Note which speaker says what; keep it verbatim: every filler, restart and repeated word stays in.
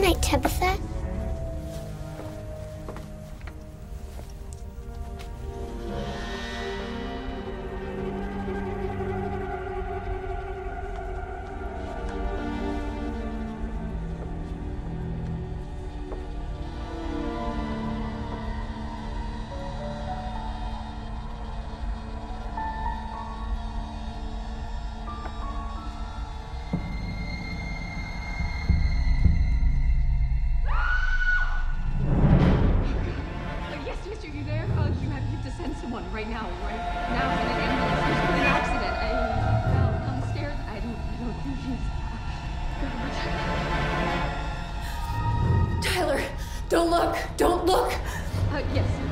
Speaker 1: night, Tabitha.
Speaker 2: Right now, right now, in an ambulance. There's been an accident. I fell downstairs. I don't, I don't think he's.
Speaker 3: Tyler, don't look! Don't look!
Speaker 2: Uh, yes.